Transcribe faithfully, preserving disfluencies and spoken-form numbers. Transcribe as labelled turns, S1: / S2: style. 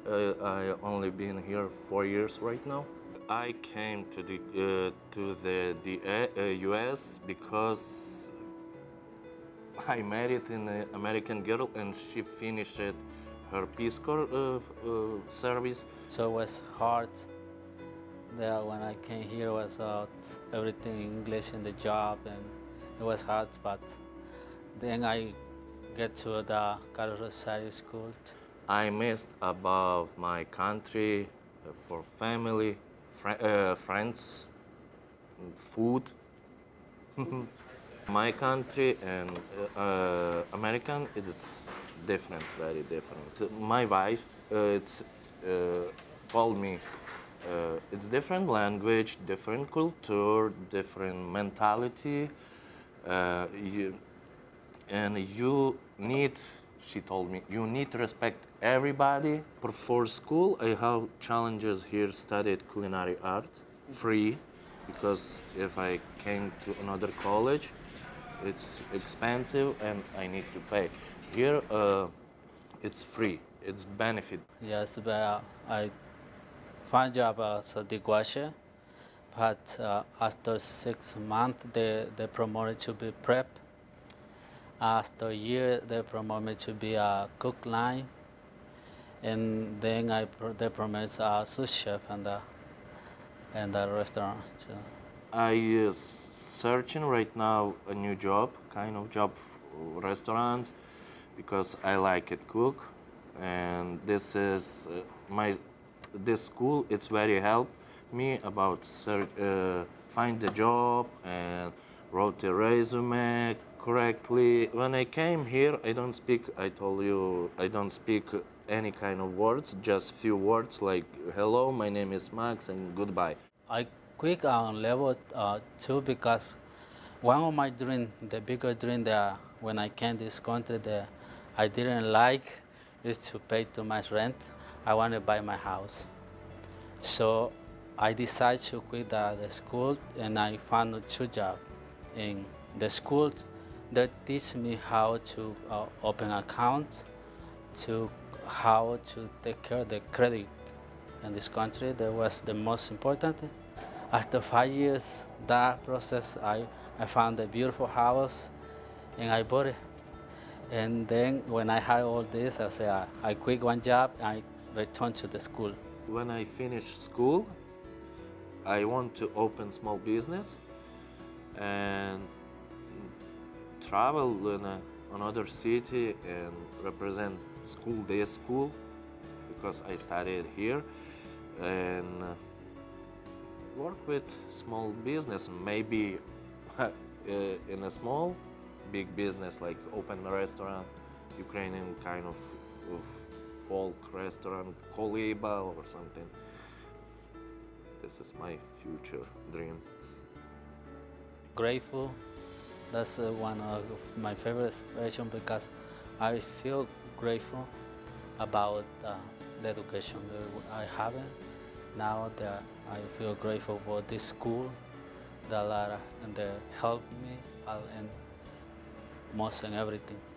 S1: Uh, I only been here four years right now. I came to the uh, to the, the uh, U S because I married an American girl and she finished her Peace Corps uh, uh, service.
S2: So it was hard. There when I came here was uh, everything in English in the job, and it was hard. But then I get to the Rosario school.
S1: I missed about my country, uh, for family, fr uh, friends, food. My country and uh, uh, American, it is different, very different. My wife, uh, it's uh, told me uh, it's different language, different culture, different mentality. Uh, you, and you need, she told me, you need to respect everybody. For school, I have challenges here, studied culinary art, free, because if I came to another college, it's expensive and I need to pay. Here, uh, it's free, it's benefit.
S2: Yes, but I find job as a dishwasher, but uh, after six months, they, they promoted to be prep. After a year, they promoted me to be a cook line, and then I they promoted a sous chef and the and the restaurant. So.
S1: I is searching right now a new job, kind of job, restaurants, because I like it cook, and this is uh, my this school. It's very help me about search, uh, find the job and wrote the resume correctly. When I came here, I don't speak, I told you, I don't speak any kind of words, just few words like hello, my name is Max, and goodbye.
S2: I quit on level uh, two because one of my dream, the bigger dream that when I came to this country that I didn't like is to pay too much rent. I want to buy my house. So I decided to quit the, the school, and I found a two job in the school that teach me how to uh, open accounts, to how to take care of the credit in this country. That was the most important. After five years, that process, I, I found a beautiful house and I bought it. And then when I had all this, I said, I, I quit one job, I returned to the school.
S1: When I finished school, I want to open small business and travel in a, another city and represent school, day school, because I studied here, and uh, work with small business, maybe uh, in a small, big business like open a restaurant, Ukrainian kind of, of folk restaurant, koliba or something. This is my future dream.
S2: Grateful. That's uh, one of my favorite expressions because I feel grateful about uh, the education that I have. Now that I feel grateful for this school, that and they help me and most in everything.